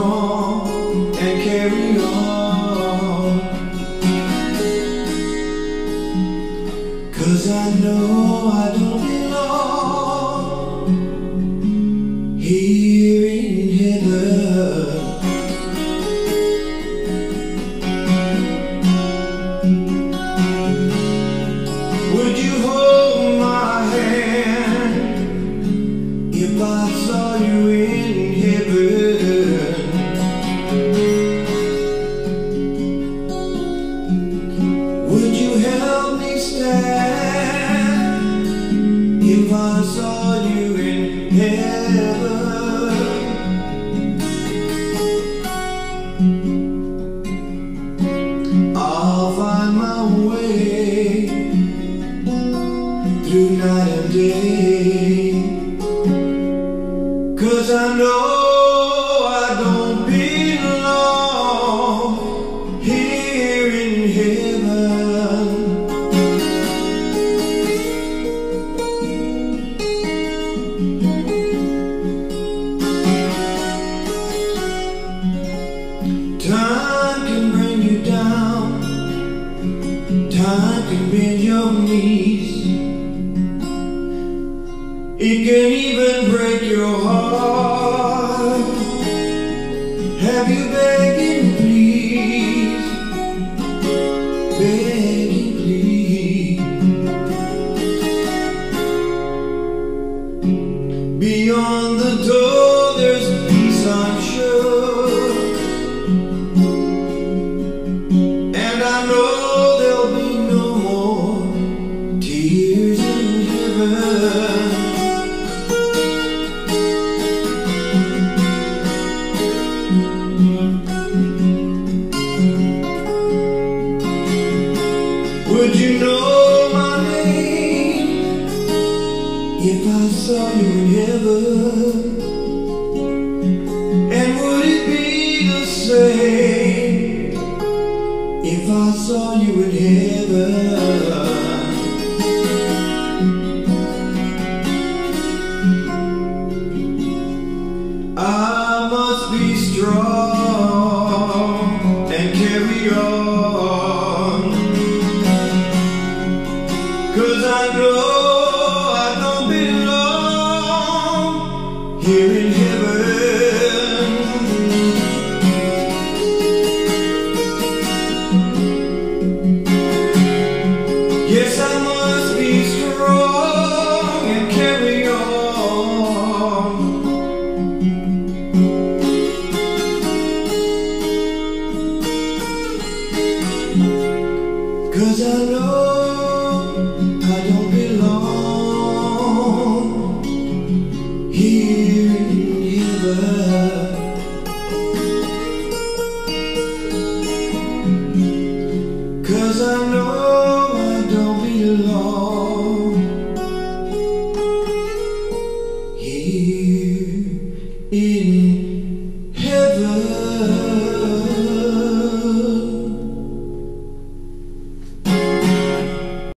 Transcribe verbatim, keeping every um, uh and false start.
strong and carry on, 'cause I know I don't belong here in heaven. Would you hold my hand if I saw you in heaven? Would you help me stand if I saw you in heaven? I'll find my way through night and day, 'cause I know I don't belong here in heaven. Time can bring you down, time can bend your knees, it can even break your heart. Have you begging, please, begging, please? Beyond the door there's peace, I'm sure, and I know there'll be no more tears in heaven. Would you know my name if I saw you in heaven? And would it be the same if I saw you in heaven? I must be strong and carry on, 'cause I know I don't belong here in heaven. Yes, I must be strong and carry on, 'cause I know I don't belong here in heaven. 'Cause I know I don't belong here in heaven.